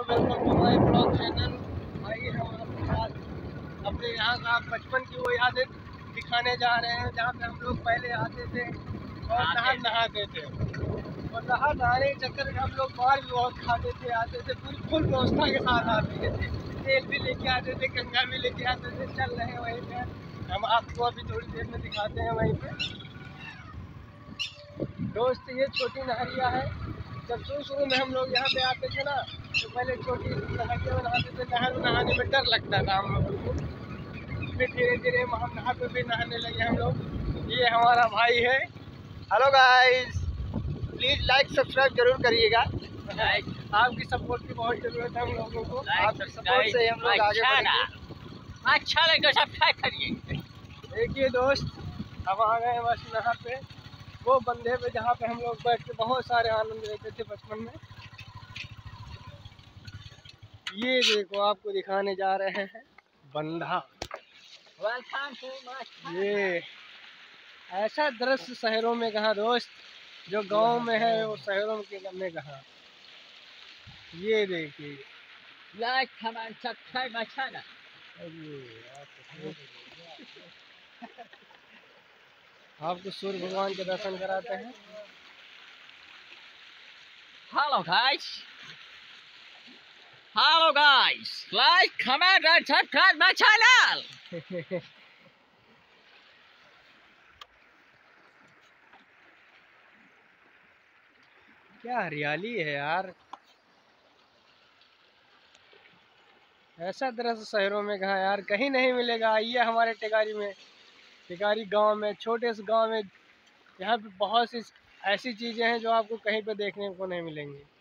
Welcome to my blog channel. भाई हम आपके साथ अपने यहाँ का बचपन की वो यादें दिखाने जा रहे हैं, जहाँ पे हम लोग पहले आते थे और नहाते थे। और नहाने के चक्कर में हम लोग मार भी बहुत खाते थे, आते थे पूरी फुल व्यवस्था के साथ आते थे। तेल भी लेके आते थे, गंगा भी लेके आते थे। चल रहे हैं वहीं पे, हम आपको अभी थोड़ी देर में दिखाते हैं वहीं पे। दोस्त ये छोटी नहरिया है। जब शुरू में हम लोग यहाँ पे आते थे ना, तो पहले छोटी नहरिया में नहाते थे। नहर नहाने में डर लगता था हम लोगों को। फिर धीरे धीरे हम नहर पे भी नहाने लगे हम लोग। ये हमारा भाई है। Hello guys, please like subscribe जरूर करिएगा। आपकी सपोर्ट की बहुत ज़रूरत है हम लोगों को। आपकी सपोर्ट से हम लोग आगे बढ़ेंगे। अच्छा लगे सब्सक्राइब करिए। देखिए दोस्त, हम आ गए बस नहर पे, वो बंधे पे जहाँ पे हम लोग बैठ के बहुत सारे आनंद लेते थे बचपन में। ये देखो, आपको दिखाने जा रहे हैं बंधा। ये ऐसा दृश्य शहरों में कहाँ दोस्त, जो गांव में है वो शहरों में कहाँ। ये देखिए, like comment subscribe my channel. आपको सूर्य भगवान के दर्शन कराते हैं। Hello guys, like, comment and subscribe my channel. क्या हरियाली है यार, ऐसा दृश्य शहरों में कहाँ यार, कहीं नहीं मिलेगा। आइए हमारे टेकारी में, टेकारी गांव में, छोटे से गांव में, यहाँ पे बहुत सी ऐसी चीज़ें हैं जो आपको कहीं पे देखने को नहीं मिलेंगी।